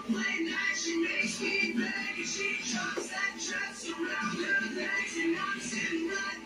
Late night, she makes me beg, and she drops that dress around her legs, and I'm sitting right